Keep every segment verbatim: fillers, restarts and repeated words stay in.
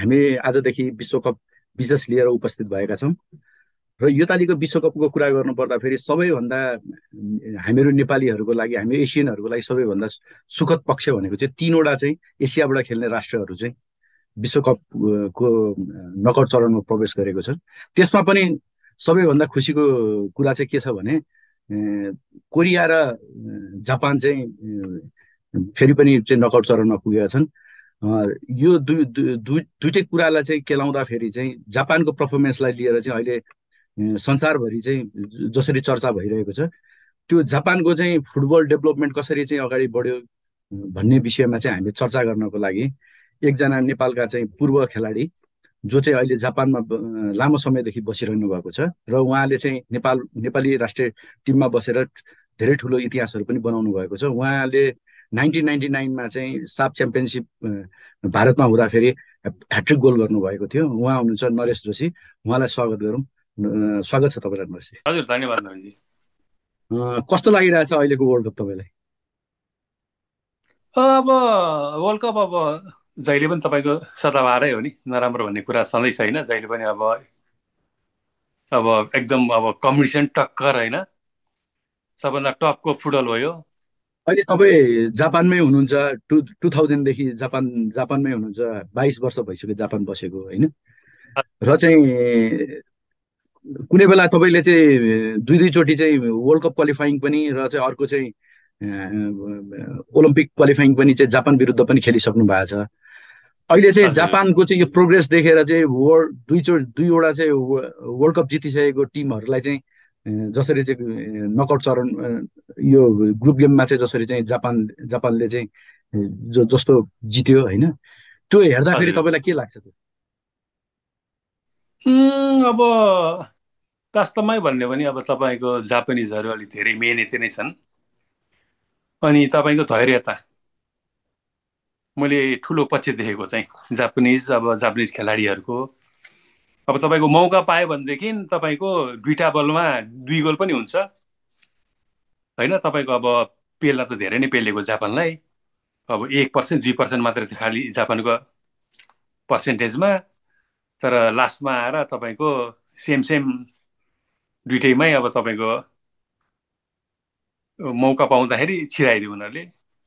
हामी आजदेखि विश्वकप विशेष लिएर उपस्थित भएका छौँ र योपालिको विश्वकपको कुरा गर्नुपर्दाखेरि सबैभन्दा हामीहरू नेपालीहरूको लागि हामी एसियनहरूको लागि सबैभन्दा सुखद पक्ष भनेको चाहिँ तीनवटा चाहिँ एसियाबाट खेल्ने राष्ट्रहरू चाहिँ विश्वकपको नकआउट चरणमा प्रवेश गरेको छ। त्यसमा पनि सबैभन्दा खुसीको कुरा चाहिँ के छ भने कोरिया र जापान चाहिँ फेरि पनि चाहिँ नकआउट चरणमा पुगेका छन्। यो दुई दुईटै कुरालाई चाहिँ केलाउँदाखेरि चाहिँ जापानको पर्फर्मेन्सलाई लिएर चाहिँ अहिले संसारभरि चाहिँ जसरी चर्चा भइरहेको छ त्यो जापानको चाहिँ फुटबल डेभलपमेन्ट कसरी चाहिँ अगाडि बढ्यो भन्ने विषयमा चाहिँ हामीले चर्चा गर्नको लागि एकजना नेपालका चाहिँ पूर्व खेलाडी जो चाहिँ अहिले जापानमा लामो समयदेखि बसिरहनु भएको छ र उहाँले चाहिँ नेपाल नेपाली राष्ट्रिय टिममा बसेर धेरै ठुलो इतिहासहरू पनि बनाउनु भएको छ। उहाँले नाइन्टिन नाइन्टी नाइनमा चाहिँ साफ च्याम्पियनसिप भारतमा हुँदाखेरि ह्याट्रिक गोल गर्नुभएको थियो। उहाँ हुनुहुन्छ नरेश जोशी। उहाँलाई स्वागत गरौँ। स्वागत छ तपाईँलाई नरेश। हजुर, धन्यवाद नरेशजी। कस्तो लागिरहेछ अहिलेको वर्ल्ड कप तपाईँलाई? अब वर्ल्ड कप अब जहिले पनि तपाईँको सदाबहारै हो नि, नराम्रो भन्ने कुरा सधैँ छैन। जहिले पनि अब अब एकदम अब कम्पिटिसन टक्कर होइन, सबभन्दा टपको फुटबल हो यो। अहिले तपाईँ जापानमै हुनुहुन्छ, टु टु थाउजन्डदेखि जापान जापानमै हुनुहुन्छ, बाइस वर्ष भइसक्यो जापान बसेको होइन। र चाहिँ कुनै बेला तपाईँले चाहिँ दुई दुईचोटि चाहिँ वर्ल्ड कप क्वालिफाइङ पनि र चाहिँ अर्को चाहिँ ओलम्पिक क्वालिफाइङ पनि चाहिँ जापान विरुद्ध पनि खेलिसक्नु भएको छ। अहिले चाहिँ जापानको चाहिँ यो प्रोग्रेस देखेर चाहिँ वर्ल्ड दुईचोटि दुईवटा चाहिँ वर्ल्ड कप जितिसकेको टिमहरूलाई चाहिँ जसरी चाहिँ नकआउट चरण यो ग्रुप गेममा चाहिँ जसरी चाहिँ जापान जापानले चाहिँ जो जस्तो जित्यो होइन, त्यो हेर्दाखेरि तपाईँलाई के लाग्छ? त्यो अब वास्तवमै भन्यो भने अब तपाईँको जापानिजहरू अलिक धेरै मेहनती नै छन्। अनि तपाईँको धैर्यता मैले ठुलो पक्ष देखेको चाहिँ जापानिज अब जापानिज खेलाडीहरूको। अब तपाईँको मौका पायो भनेदेखि तपाईँको दुईटा बलमा दुई गोल पनि हुन्छ होइन। तपाईँको अब पेल्न त धेरै नै पेलेको जापानलाई, अब एक पर्सेन्ट दुई पर्सेन्ट मात्रै थियो खालि जापानको पर्सेन्टेजमा। तर लास्टमा आएर तपाईँको सेम सेम दुइटैमै अब तपाईँको मौका पाउँदाखेरि छिराइदियो उनीहरूले।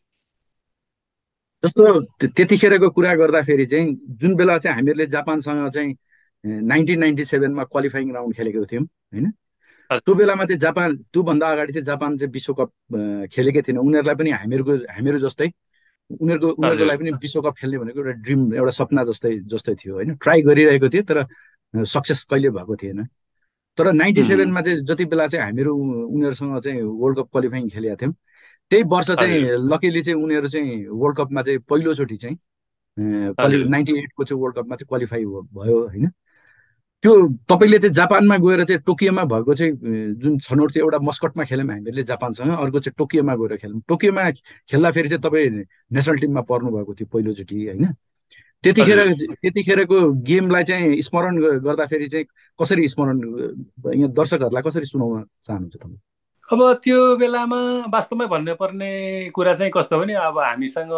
जस्तो त्यतिखेरको कुरा गर्दाखेरि चाहिँ जुन बेला चाहिँ हामीहरूले जापानसँग चाहिँ नाइन्टिन नाइन्टी सेभेनमा क्वालिफाइङ राउन्ड खेलेको थियौँ होइन, त्यो बेलामा चाहिँ जापान त्योभन्दा अगाडि चाहिँ जापान चाहिँ विश्वकप खेलेकै थिएन। उनीहरूलाई पनि हामीहरूको हामीहरू जस्तै उनीहरूको उनीहरूको लागि पनि विश्वकप खेल्ने भनेको एउटा ड्रिम, एउटा सपना जस्तै जस्तै थियो होइन। ट्राई गरिरहेको थियो तर सक्सेस कहिले भएको थिएन। तर नाइन्टी सेभेनमा चाहिँ जति बेला चाहिँ हामीहरू उनीहरूसँग चाहिँ वर्ल्ड कप क्वालिफाइङ खेलेका थियौँ त्यही वर्ष चाहिँ लकिली चाहिँ उनीहरू चाहिँ वर्ल्ड कपमा चाहिँ पहिलोचोटि चाहिँ नाइन्टी एटको चाहिँ वर्ल्ड कपमा चाहिँ क्वालिफाई भयो होइन। त्यो तपाईँले चाहिँ जापानमा गएर चाहिँ टोकियोमा भएको चाहिँ जुन छनौट चाहिँ एउटा मस्कटमा खेल्यौँ हामीहरूले जापानसँग, अर्को चाहिँ टोकियोमा गएर खेल्यौँ। टोकियोमा खेल्दाखेरि चाहिँ तपाईँ नेसनल टिममा पर्नु भएको थियो पहिलोचोटि होइन। त्यतिखेर त्यतिखेरको गेमलाई चाहिँ स्मरण गर्दाखेरि चाहिँ कसरी स्मरण यहाँ दर्शकहरूलाई कसरी सुनाउन चाहनुहुन्छ तपाईँ? अब त्यो बेलामा वास्तवमै भन्नुपर्ने कुरा चाहिँ कस्तो भने अब हामीसँग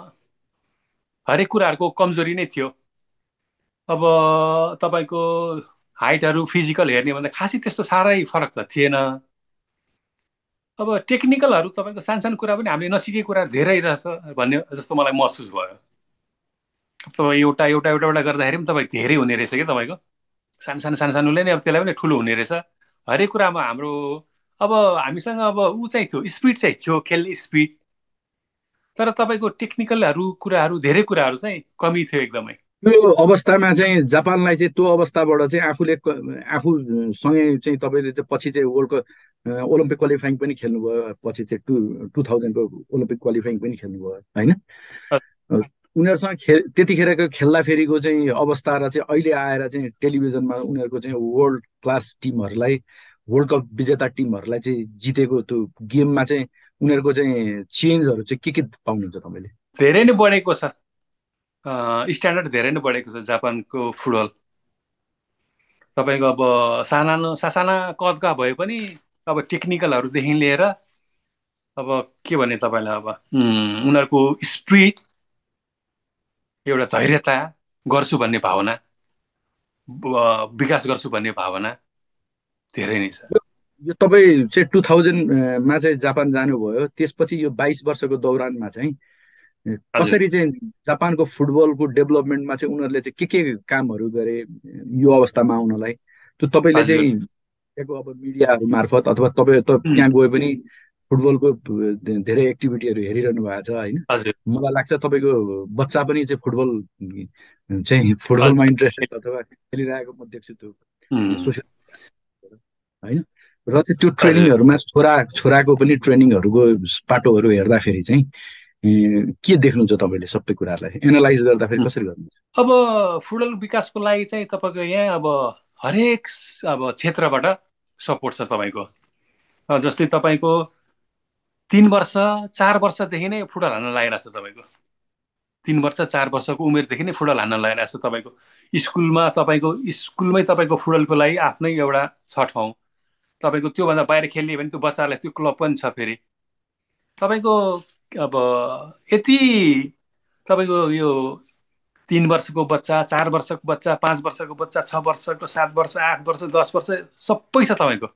हरेक कुराहरूको कमजोरी नै थियो। अब तपाईँको हाइटहरू फिजिकल हेर्ने भन्दा खासै त्यस्तो साह्रै फरक त थिएन। अब टेक्निकलहरू तपाईँको सानसानो कुरा पनि हामीले नसिकेको कुरा धेरै रहेछ भन्ने जस्तो मलाई महसुस भयो। तपाईँ एउटा एउटा एउटा एउटा गर्दाखेरि पनि तपाईँ धेरै हुने रहेछ कि तपाईँको सानो सानो सानो सानोले नै अब त्यसलाई पनि ठुलो हुने रहेछ हरेक कुरामा हाम्रो। अब हामीसँग अब ऊ चाहिँ थियो, स्पिड चाहिँ थियो, खेल्ने स्पिड। तर तपाईँको टेक्निकलहरू कुराहरू धेरै कुराहरू चाहिँ कमी थियो एकदमै। त्यो अवस्थामा चाहिँ जापानलाई चाहिँ त्यो अवस्थाबाट चाहिँ आफूले आफूसँगै चाहिँ तपाईँले चाहिँ पछि चाहिँ वर्ल्ड कप ओलम्पिक क्वालिफाइङ पनि खेल्नुभयो, पछि चाहिँ टु टु थाउजन्डको ओलम्पिक क्वालिफाइङ पनि खेल्नुभयो होइन। उनीहरूसँग खे त्यतिखेरको खेल्दाखेरिको चाहिँ अवस्था र चाहिँ अहिले आएर चाहिँ टेलिभिजनमा उनीहरूको चाहिँ वर्ल्ड क्लास टिमहरूलाई, वर्ल्ड कप विजेता टिमहरूलाई चाहिँ जितेको त्यो गेममा चाहिँ उनीहरूको चाहिँ चेन्जहरू चाहिँ के के पाउनुहुन्छ तपाईँले? धेरै नै बढेको छ, स्ट्यान्डर्ड धेरै नै बढेको छ जापानको फुटबल। तपाईँको अब साना सासाना कदका भए पनि अब टेक्निकलहरूदेखि लिएर अब के भने तपाईँलाई अब उनीहरूको स्पिड, एउटा धैर्यता, गर्छु भन्ने भावना, विकास गर्छु भन्ने भावना धेरै नै छ। यो यो तपाईँ चाहिँ टु थाउजन्डमा चाहिँ जापान जानुभयो, त्यसपछि यो बाइस वर्षको दौरानमा चाहिँ हजुर कसरी चाहिँ जापानको फुटबलको डेभलपमेन्टमा चाहिँ उनीहरूले चाहिँ के के कामहरू गरे यो अवस्थामा आउनलाई, त्यो तपाईँले हजुर चाहिँ त्यहाँको अब मिडियाहरू मार्फत अथवा तपाईँ त उम्, त्यहाँ गए पनि फुटबलको धे- धेरै एक्टिभिटीहरू हेरिरहनु भएको छ होइन? हजुर मलाई लाग्छ तपाईँको बच्चा पनि चाहिँ फुटबल चाहिँ फुटबलमा इन्ट्रेस्टेड हजुर अथवा खेलिरहेको म देख्छु त्यो उम्, सोसियल होइन। र चाहिँ त्यो हजुर ट्रेनिङहरूमा छोरा छोराको पनि ट्रेनिङहरूको पाटोहरू हेर्दाखेरि चाहिँ ए, के देख्नुहुन्छ तपाईँले सबै कुराहरूलाई एनालाइज गर्दाखेरि उम्। कसरी गर्नुहुन्छ? अब फुटबल विकासको लागि चाहिँ तपाईँको यहाँ अब हरेक स- अब क्षेत्रबाट सपोर्ट छ तपाईँको। अ, जस्तै तपाईँको तिन वर्ष चार वर्षदेखि नै फुटबल हान्न लागिरहेको छ तपाईँको। तिन वर्ष चार वर्षको उमेरदेखि नै फुटबल हान्न लागिरहेको छ तपाईँको। स्कुलमा तपाईँको स्कुलमै तपाईँको फुटबलको लागि आफ्नै एउटा छ ठाउँ। तपाईँको त्योभन्दा बाहिर खेल्ने भने त्यो बच्चाहरूलाई त्यो क्लब पनि छ फेरि तपाईँको। अब यति तपाईँको यो तिन वर्षको बच्चा, चार वर्षको बच्चा, पाँच वर्षको बच्चा, छ वर्षको, सात वर्ष, आठ वर्ष, दस वर्ष सबै छ तपाईँको।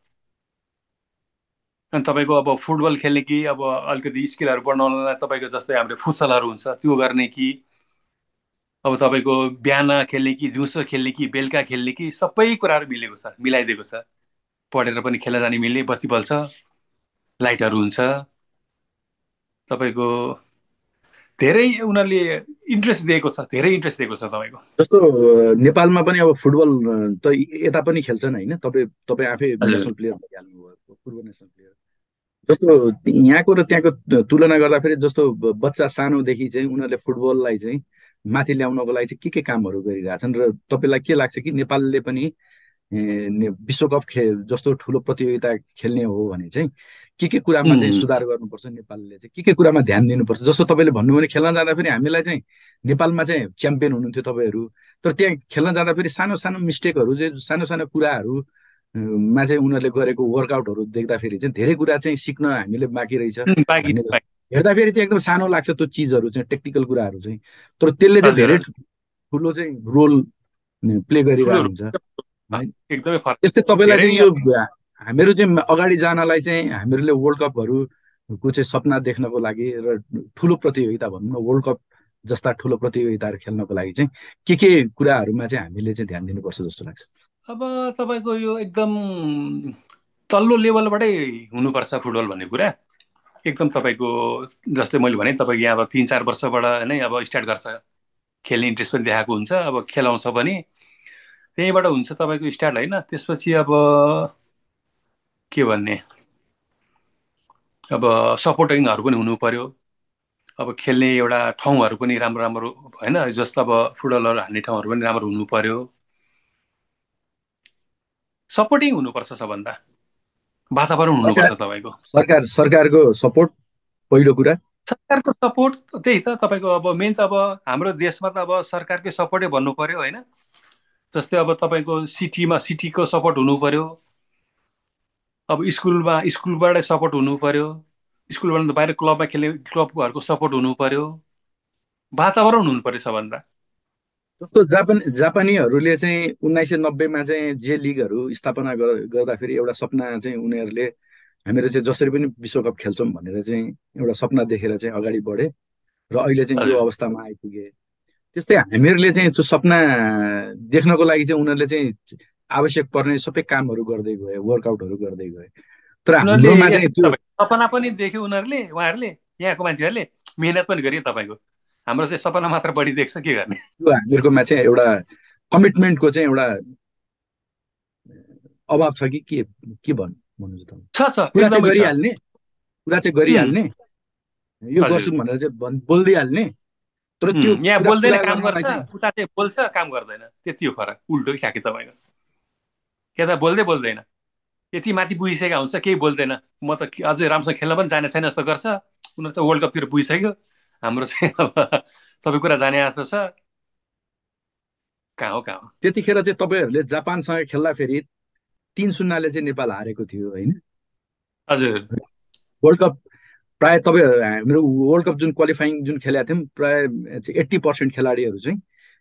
अनि तपाईँको अब फुटबल खेल्ने कि अब अलिकति स्किलहरू बढाउनलाई तपाईँको जस्तै हाम्रो फुटसलहरू हुन्छ त्यो गर्ने कि अब तपाईँको बिहान खेल्ने कि दिउँसो खेल्ने कि बेलुका खेल्ने कि सबै कुराहरू मिलेको छ, मिलाइदिएको छ। पढेर पनि खेल्न जाने मिल्ने, बत्ती बल्छ, लाइटहरू हुन्छ तपाईँको। धेरै उनीहरूले इन्ट्रेस्ट दिएको छ, धेरै इन्ट्रेस्ट दिएको छ तपाईँको। जस्तो अ, नेपालमा पनि अब फुटबल अ, त यता पनि खेल्छन् होइन? तपाईँ तपाईँ आफै हजुर नेसनल प्लेयर भइहाल्नु भयो, पूर्व नेसनल प्लेयर। जस्तो यहाँको र त्यहाँको तुलना गर्दाखेरि जस्तो ब- बच्चा सानोदेखि चाहिँ उनीहरूले फुटबललाई चाहिँ माथि ल्याउनको लागि चाहिँ के के कामहरू गरिरहेछन्, र तपाईँलाई के लाग्छ कि नेपालले पनि ए, ने- विश्वकप खे जस्तो ठुलो प्रतियोगिता खेल्ने हो भने चाहिँ के के कुरामा चाहिँ उम्, सुधार गर्नुपर्छ, नेपालले चाहिँ के के कुरामा ध्यान दिनुपर्छ? जस्तो तपाईँले भन्नुभयो भने खेल्न जाँदाखेरि हामीलाई चाहिँ नेपालमा चाहिँ च्याम्पियन हुनुहुन्थ्यो तपाईँहरू, तर त्यहाँ खेल्न जाँदाखेरि सानो सानो मिस्टेकहरू चाहिँ सानो सानो कुराहरू अ, मा चाहिँ उनीहरूले गरेको वर्कआउटहरू देख्दाखेरि चाहिँ धेरै कुरा चाहिँ सिक्न हामीले बाँकी रहेछ उम्, बाँकी भन्ने जस्तो बाँकी। हेर्दाखेरि चाहिँ एकदम सानो लाग्छ त्यो चिजहरू चाहिँ, टेक्निकल कुराहरू चाहिँ, तर त्यसले चाहिँ हजुर धेरै हजुर ठुलो चाहिँ रोल प्ले ठुलो गरिरहेको हुन्छ रूपमा है। एकदमै फरक। त्यस्तै तपाईँलाई धेरै चाहिँ यो हामीहरू चाहिँ अगाडि जानलाई चाहिँ हामीहरूले वर्ल्ड कपहरूको चाहिँ सपना देख्नको लागि र ठुलो प्रतियोगिता भनौँ न वर्ल्ड कप जस्ता ठुलो प्रतियोगिताहरू खेल्नको लागि चाहिँ के के कुराहरूमा चाहिँ हामीले चाहिँ ध्यान दिनुपर्छ जस्तो लाग्छ? अब तपाईँको यो एकदम तल्लो लेभलबाटै हुनुपर्छ फुटबल भन्ने कुरा। एकदम तपाईँको जस्तै मैले भने तपाईँको यहाँ अब तिन चार वर्षबाट नै अब स्टार्ट गर्छ, खेल्ने इन्ट्रेस्ट पनि देखाएको हुन्छ, अब खेलाउँछ पनि त्यहीँबाट हुन्छ तपाईँको स्टार्ट होइन। त्यसपछि अब के भन्ने, अब सपोर्टिङहरू पनि हुनु पर्यो। अब खेल्ने एउटा ठाउँहरू पनि राम्रो राम्रो होइन, जस्तो अब फुटबलहरू हान्ने ठाउँहरू पनि राम्रो हुनु पर्यो। सपोर्टिङ हुनुपर्छ सबभन्दा, वातावरण सरकार हुनुपर्छ तपाईँको। सरकार सरकारको सपोर्ट पहिलो कुरा। सरकारको सपोर्ट त्यही त तपाईँको। अब मेन त अब हाम्रो देशमा त अब सरकारकै सपोर्टै भन्नु पर्यो होइन। जस्तै अब तपाईँको सिटीमा सिटीको सपोर्ट हुनु पर्यो। अब स्कुलमा स्कुलबाटै सपोर्ट हुनु पर्यो। स्कुलबाट बाहिर क्लबमा खेल्ने क्लबकोहरूको सपोर्ट हुनु पर्यो। वातावरण हुनु पर्यो सबभन्दा। जस्तो जापान जापानीहरूले चाहिँ उन्नाइस सय नब्बेमा चाहिँ जे लिगहरू स्थापना गर- गर्दाखेरि एउटा सपना चाहिँ उनीहरूले हामीहरू चाहिँ जसरी पनि विश्वकप खेल्छौँ भनेर चाहिँ एउटा सपना देखेर चाहिँ अगाडि बढे र अहिले चाहिँ यो हजुर अवस्थामा आइपुगे। त्यस्तै हामीहरूले चाहिँ त्यो सपना देख्नको लागि चाहिँ उनीहरूले चाहिँ आवश्यक पर्ने सबै कामहरू गर्दै गए, वर्कआउटहरू गर्दै गए, तर उनीहरूले हाम्रोमा चाहिँ यस्तो त्यो तपाईँ सपना पनि देख्यो उनीहरूले, उहाँहरूले, यहाँको मान्छेहरूले मिहिनेत पनि गरे तपाईँको। हाम्रो चाहिँ सपना मात्र बढी देख्छ, के गर्ने। त्यो हामीहरूकोमा चाहिँ एउटा कमिटमेन्टको चाहिँ एउटा अभाव छ कि के के भन्नु भन्नुहुन्छ तपाईँ? छ छ कुरा चाहिँ एकदमै छ। गरिहाल्ने, कुरा चाहिँ उम्, गरिहाल्ने, यो गर्छौँ हजुर भनेर चाहिँ भन् बोलिदिइहाल्ने, तर त्यो उम्, यहाँ कुरा बोल्दैन पुरा काम गर्नलाई गर्छ, चाहिँ उता चाहिँ बोल्छ काम गर्दैन, त्यति हो फरक। उल्टो खाके तपाईँको यता बोल्दै बोल्दैन, यति माथि पुगिसकेका हुन्छ केही बोल्दैन। म त के- अझै राम्रोसँग खेल्न पनि जाने छैन जस्तो गर्छ। उनीहरू चाहिँ वर्ल्ड कपतिर पुगिसक्यो, हाम्रो चाहिँ अब सबै कुरा जाने जस्तो छ। कहाँ हो कहाँ हो। त्यतिखेर चाहिँ तपाईँहरूले जापानसँग खेल्दाखेरि तिन शून्यले चाहिँ नेपाल हारेको थियो होइन? हजुर वर्ल्ड कप प्रायः तपाईँ हाम्रो वर्ल्ड कप जुन क्वालिफाइङ जुन खेलेका थियौँ प्रायः चाहिँ एट्टी पर्सेन्ट खेलाडीहरू चाहिँ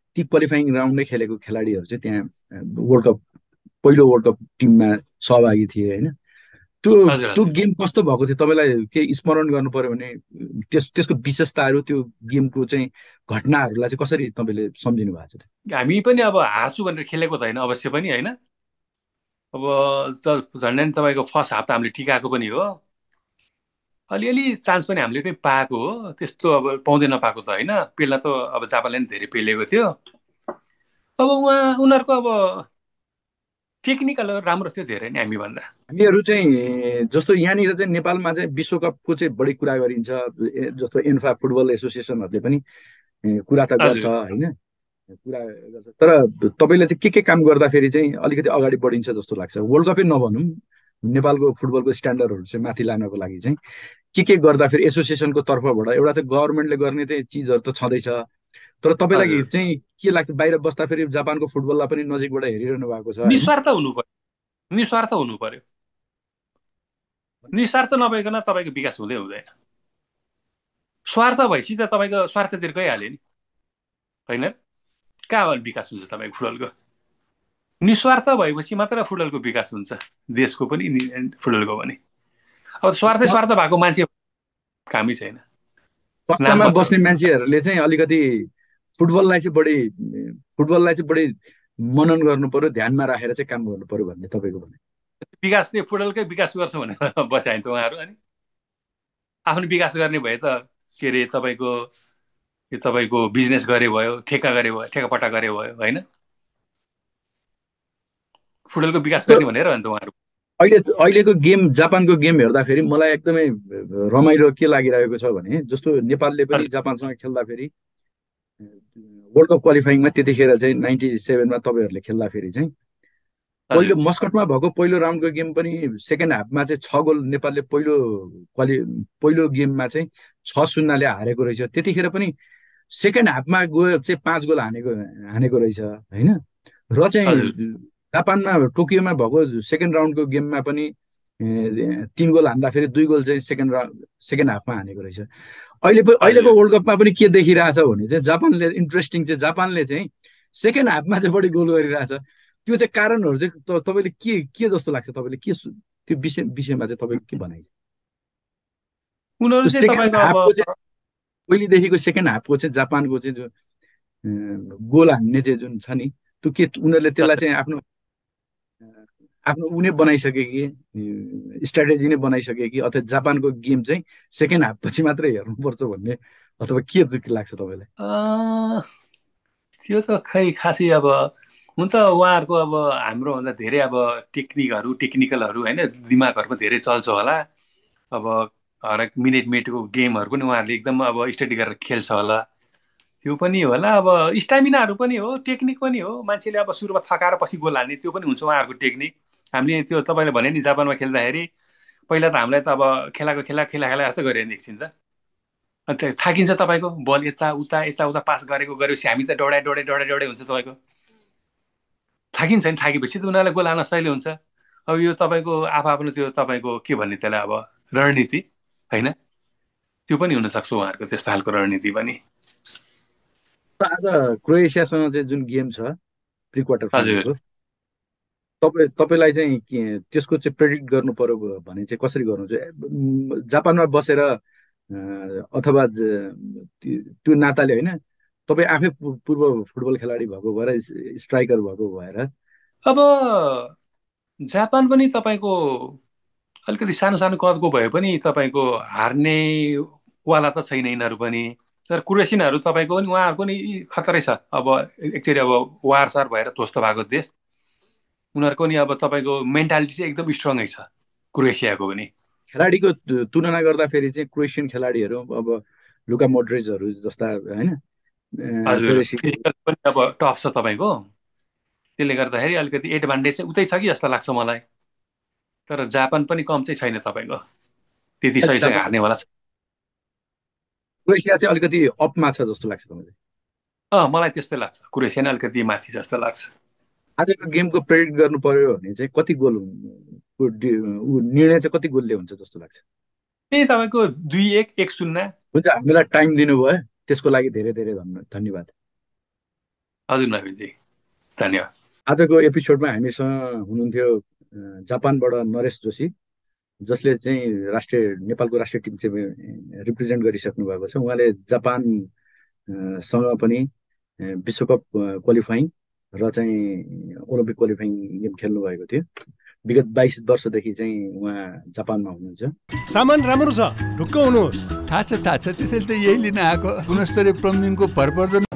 ती क्वालिफाइङ राउन्डै खेलेको खेलाडीहरू चाहिँ त्यहाँ वर्ल्ड कप पहिलो वर्ल्ड कप टिममा सहभागी थिए होइन। त्यो हजुर त्यो हजुर गेम कस्तो भएको थियो तपाईँलाई केही स्मरण गर्नु पर्यो भने त्यस त्यसको विशेषताहरू त्यो गेमको चाहिँ घटनाहरूलाई चाहिँ कसरी तपाईँले सम्झिनु भएको छ? हामी पनि अब हार्छु भनेर खेलेको त होइन अवश्य पनि होइन। अब झन्डै तपाईँको फर्स्ट हाफ त हामीले टिकाएको पनि हो, अलिअलि चान्स पनि हामीले पनि पाएको हो, त्यस्तो अब पाउँदै नपाएको त होइन। पेल्न त अब जापानले पनि धेरै पेलेको थियो। अब उहाँ उनीहरूको अब टेक्निकल राम्रो थियो धेरै नै हामीभन्दा। हामीहरू चाहिँ जस्तो यहाँनिर चाहिँ नेपालमा चाहिँ विश्वकपको चाहिँ बढी कुरा गरिन्छ, जस्तो एन्फा फुटबल एसोसिएसनहरूले पनि कुरा त गर्छ हजुर होइन, कुरा गर्छ। तर तपाईँले चाहिँ के के काम गर्दाखेरि चाहिँ अलिकति अगाडि बढिन्छ जस्तो लाग्छ? वर्ल्ड कपै नभनौँ, नेपालको फुटबलको स्ट्यान्डर्डहरू चाहिँ माथि लानको लागि चाहिँ के के गर्दाखेरि एसोसिएसनको तर्फबाट एउटा चाहिँ गभर्मेन्टले गर्ने चाहिँ चिजहरू त छँदैछ, तर तपाईँलाई हजुर चाहिँ के लाग्छ बाहिर बस्दाखेरि जापानको फुटबललाई पनि नजिकबाट हेरिरहनु भएको छ होइन? निस्वार्थ हुनु पर्यो, निस्वार्थ हुनु पर्यो। निस्वार्थ नभइकन तपाईँको विकास हुँदै हुँदैन। स्वार्थ भएपछि त तपाईँको स्वार्थतिर गइहाल्यो नि होइन। कहाँ विकास हुन्छ तपाईँको फुटबलको? निस्वार्थ भएपछि मात्र फुटबलको विकास हुन्छ, देशको पनि फुटबलको पनि। अब स्वार्थ स्वार्थ भएको मान्छे कामै छैन, नाम कस्तामा मात्र बस्ने हुन्छ। मान्छेहरूले चाहिँ अलिकति फुटबललाई चाहिँ बढी फुटबललाई चाहिँ बढी मनन गर्नु पर्यो, ध्यानमा राखेर चाहिँ काम गर्नु पर्यो भन्ने तपाईँको भने? विकास चाहिँ फुटबलकै विकास गर्छ भनेर बसाइन् त उहाँहरू। अनि आफ्नो विकास गर्ने भए त के अरे तपाईँको यो तपाईँको बिजनेस गरे भयो, ठेक्का गरे भयो, ठेक्कापट्टा गरे भयो होइन। फुटबलको विकास गर्ने भनेर हो नि त उहाँहरू। अहिले अहिलेको गेम जापानको गेम हेर्दाखेरि मलाई एकदमै रमाइलो के लागिरहेको छ भने जस्तो नेपालले पनि हजुर जापानसँग खेल्दाखेरि वर्ल्ड कप क्वालिफाइङमा त्यतिखेर चाहिँ नाइन्टी सेभेनमा तपाईँहरूले खेल्दाखेरि चाहिँ पहिलो हजुर मस्कटमा भएको पहिलो राउन्डको गेम पनि सेकेन्ड हाफमा चाहिँ छ गोल नेपालले पहिलो क्वालि पहिलो गेममा चाहिँ छ शून्यले हारेको रहेछ। त्यतिखेर पनि सेकेन्ड हाफमा गयो चाहिँ पाँच गोल हानेको हानेको रहेछ होइन। र चाहिँ हजुर जापानमा टोकियोमा भएको सेकेन्ड राउन्डको गेममा पनि ए, तिन गोल हान्दाखेरि दुई गोल चाहिँ सेकेन्ड राउन्ड सेकेन्ड हाफमा हानेको रहेछ। अहिले पनि अहिलेको हजुर वर्ल्ड कपमा पनि के देखिरहेछ भने चाहिँ जापानले इन्ट्रेस्टिङ चाहिँ जापानले चाहिँ सेकेन्ड हाफमा चाहिँ बढी गोल गरिरहेछ। त्यो चाहिँ कारणहरू चाहिँ त- तपाईँले के के जस्तो लाग्छ? तपाईँले के सु- त्यो विषय विषयमा चाहिँ तपाईँको के भनाइ? उनीहरू त्यो चाहिँ सेकेन्ड तपाईँको हाफको अब चाहिँ पहिलेदेखिको सेकेन्ड हाफको चाहिँ जापानको चाहिँ जो अँ, गोल हान्ने चाहिँ जुन छ नि त्यो के उनीहरूले त्यसलाई चाहिँ आफ्नो आफ्नो उनी बनाइसके कि स्ट्राटेजी नै बनाइसके कि अथवा जापानको गेम चाहिँ सेकेन्ड हाफपछि मात्रै हेर्नुपर्छ भन्ने अथवा के चाहिँ लाग्छ तपाईँलाई? अँ, त्यो त खै खासै अब हुन त उहाँहरूको अब हाम्रोभन्दा धेरै अब टेक्निकहरू टेक्निकलहरू होइन, दिमागहरू पनि धेरै चल्छ होला। अब हरेक मिनेट मिनेटको गेमहरू पनि उहाँहरूले एकदम अब स्टडी गरेर खेल्छ होला। त्यो पनि होला। अब स्टामिनाहरू पनि हो, टेक्निक पनि हो। मान्छेले अब सुरुमा थकाएर पछि गोल हाल्ने त्यो पनि हुन्छ उहाँहरूको टेक्निक। हामीले त्यो तपाईँले भने नि जापानमा खेल्दाखेरि पहिला त हामीलाई त अब खेलाको खेला खेला खेला जस्तो गऱ्यो नि एकछिन त। अन्त थाकिन्छ तपाईँको बल यता उता यता उता पास गरेको गरेपछि हामी त डढाइ डढाइ डढाइ डढाइ हुन्छ तपाईँको। थाकिन्छ नि, थाकेपछि त उनीहरूलाई गोल हाल्न सहिलो हुन्छ। अब यो तपाईँको आफू आफ्नो त्यो तपाईँको के भन्ने त्यसलाई अब रणनीति होइन, त्यो पनि हुनसक्छ उहाँहरूको त्यस्तो खालको रणनीति पनि। र आज क्रोएसियासँग चाहिँ जुन गेम छ प्रि क्वार्टर हजुर फाइनलको, तपाईँ तपाईँलाई चाहिँ के त्यसको चाहिँ प्रेडिक्ट गर्नु पर्यो भने चाहिँ कसरी गर्नुहुन्छ? उम्, जापानमा बसेर अ, अथवा ज- त्यो त्यो नाताले होइन, तपाईँ आफै पू- पूर्व फुटबल खेलाडी भएको भएर स्ट्राइकर भएको भएर अब जापान पनि तपाईँको अलिकति सानो सानो कदको भए पनि तपाईँको हार्ने वाला त छैन यिनीहरू पनि। तर क्रोएसियनहरू तपाईँको पनि उहाँहरूको नि खतरै छ। अब एकचोटि अब वार सार भएर ध्वस्त भएको देश, उनीहरूको नि अब तपाईँको मेन्टालिटी चाहिँ एकदम स्ट्रङै छ क्रोएसियाको पनि। खेलाडीको तु- तुलना गर्दाखेरि चाहिँ क्रोएसियन खेलाडीहरू अब लुका मोड्रिचहरू जस्ता होइन, अ, हजुर पेरिसिच फिजिकल पनि अब टफ छ तपाईँको। त्यसले गर्दाखेरि अलिकति एडभान्टेज चाहिँ उतै छ कि जस्तो लाग्छ मलाई। तर जापान पनि कम चाहिँ छैन तपाईँको, त्यति सहीसँग जापान हार्नेवाला छ। क्रोएसिया चाहिँ अलिकति अपमा छ जस्तो लाग्छ तपाईँलाई? अँ मलाई त्यस्तै लाग्छ, क्रोएसिया नै अलिकति माथि जस्तो लाग्छ। आजको गेमको प्रेडिक्ट गर्नु पर्यो भने चाहिँ कति गोल हुन्- को डि- ऊ निर्णय चाहिँ कति गोलले हुन्छ जस्तो लाग्छ? त्यही तपाईँको दुई एक एक शून्य। हुन्छ, हामीलाई टाइम दिनुभयो त्यसको लागि धेरै धेरै धन्य- धन्यवाद। हजुर नवीनजी, धन्यवाद। आजको एपिसोडमा हामीसँग हुनुहुन्थ्यो जापानबाट नरेश जोशी, जसले चाहिँ राष्ट्रिय नेपालको राष्ट्रिय टिम चाहिँ रिप्रेजेन्ट गरिसक्नु भएको छ। उहाँले जापानसँग पनि विश्वकप क्वालिफाइङ र चाहिँ ओलम्पिक क्वालिफाइङ गेम खेल्नु भएको थियो। विगत बाइस वर्षदेखि चाहिँ उहाँ जापानमा हुनुहुन्छ। सामान राम्रो छ, ढुक्क हुनुहोस्। थाहा छ थाहा छ, त्यसैले त यही लिन आएको। गुणस्तरीय प्लम्बिङको भरपर्दो